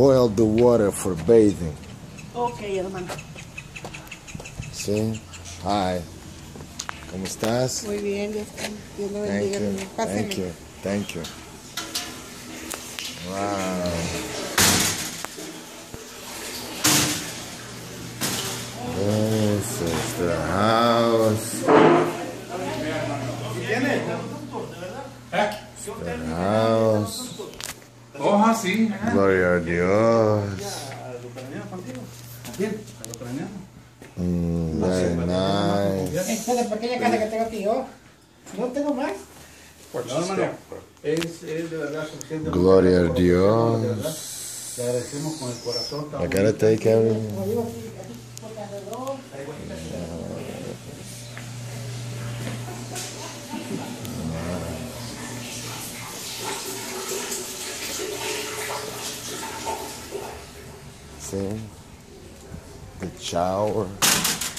boil the water for bathing. Okay, hermano. Sí. Hi. ¿Cómo estás? Muy bien, Dios lo bendiga. Thank you. Thank you. Wow. This is the house. The house. Hoja, sí. Gloria a Dios. Very nice. Esta es la pequeña casa que tengo aquí yo. No tengo más. No, hermano, es de verdad suficiente. Gloria a De verdad, Dios. le agradecemos con el corazón. I gotta take everything. See? The shower.